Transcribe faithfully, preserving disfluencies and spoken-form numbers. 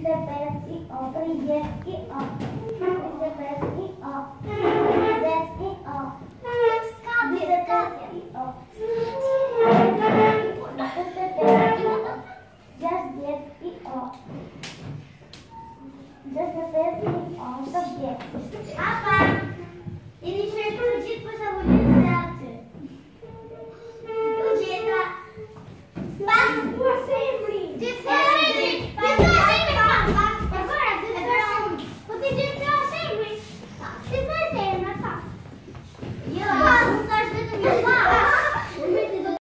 P O, privet I O, privet I O, privet I O, privet I O, just get I O, just the I O, subject. Apa?